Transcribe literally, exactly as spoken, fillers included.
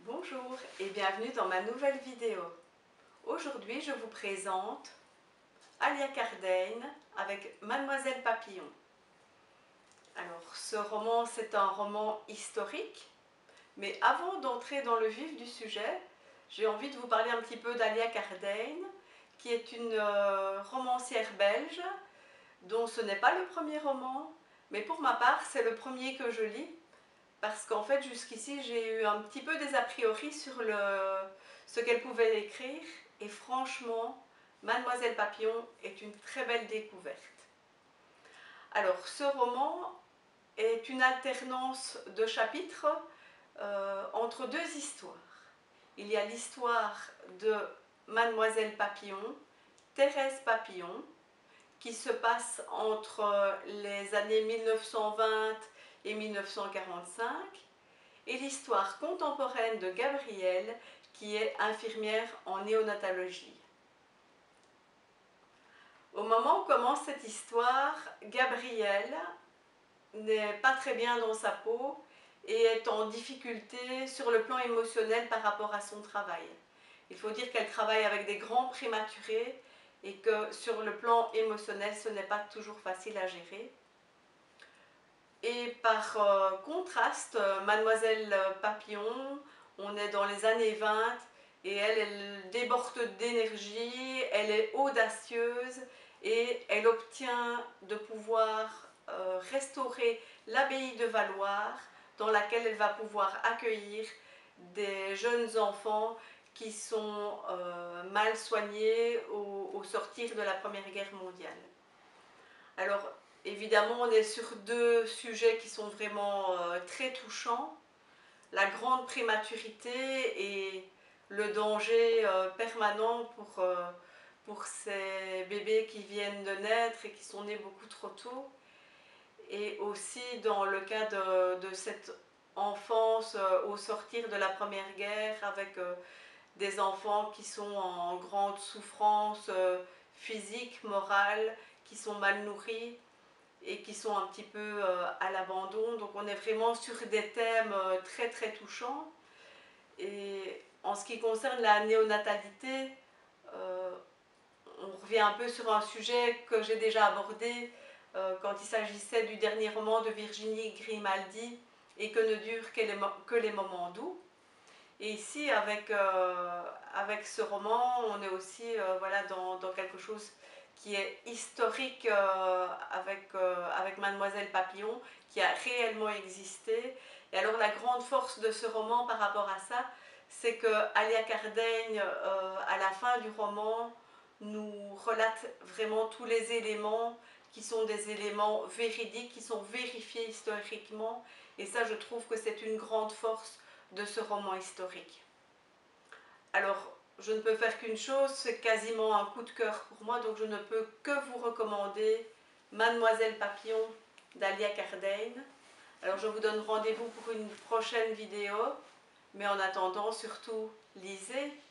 Bonjour et bienvenue dans ma nouvelle vidéo. Aujourd'hui, je vous présente Alia Cardane avec Mademoiselle Papillon. Alors, ce roman, c'est un roman historique, mais avant d'entrer dans le vif du sujet, j'ai envie de vous parler un petit peu d'Alia Cardane, qui est une euh, romancière belge, dont ce n'est pas le premier roman, mais pour ma part, c'est le premier que je lis. Parce qu'en fait, jusqu'ici, j'ai eu un petit peu des a priori sur le, ce qu'elle pouvait écrire. Et franchement, Mademoiselle Papillon est une très belle découverte. Alors, ce roman est une alternance de chapitres euh, entre deux histoires. Il y a l'histoire de Mademoiselle Papillon, Thérèse Papillon, qui se passe entre les années mille neuf cent vingt et mille neuf cent quarante-cinq, et l'histoire contemporaine de Gabrielle, qui est infirmière en néonatologie. Au moment où commence cette histoire, Gabrielle n'est pas très bien dans sa peau et est en difficulté sur le plan émotionnel par rapport à son travail. Il faut dire qu'elle travaille avec des grands prématurés et que sur le plan émotionnel, ce n'est pas toujours facile à gérer. Et par euh, contraste, euh, Mademoiselle Papillon, on est dans les années vingt et elle, elle déborde d'énergie, elle est audacieuse et elle obtient de pouvoir euh, restaurer l'abbaye de Valloire, dans laquelle elle va pouvoir accueillir des jeunes enfants qui sont euh, mal soignés au, au sortir de la Première Guerre mondiale. Alors, évidemment, on est sur deux sujets qui sont vraiment euh, très touchants. La grande prématurité et le danger euh, permanent pour, euh, pour ces bébés qui viennent de naître et qui sont nés beaucoup trop tôt. Et aussi dans le cas de, de cette enfance euh, au sortir de la Première Guerre, avec euh, des enfants qui sont en grande souffrance euh, physique, morale, qui sont mal nourris et qui sont un petit peu euh, à l'abandon. Donc on est vraiment sur des thèmes euh, très très touchants. Et en ce qui concerne la néonatalité, euh, on revient un peu sur un sujet que j'ai déjà abordé euh, quand il s'agissait du dernier roman de Virginie Grimaldi, Et que ne durent que les, que les moments doux. Et ici, avec, euh, avec ce roman, on est aussi euh, voilà, dans, dans quelque chose qui est historique euh, avec, euh, avec Mademoiselle Papillon, qui a réellement existé. Et alors la grande force de ce roman par rapport à ça, c'est que Alia Cardane, euh, à la fin du roman, nous relate vraiment tous les éléments qui sont des éléments véridiques, qui sont vérifiés historiquement. Et ça, je trouve que c'est une grande force de ce roman historique. Alors, je ne peux faire qu'une chose, c'est quasiment un coup de cœur pour moi, donc je ne peux que vous recommander Mademoiselle Papillon d'Alia Cardane. Alors, je vous donne rendez-vous pour une prochaine vidéo, mais en attendant, surtout, lisez.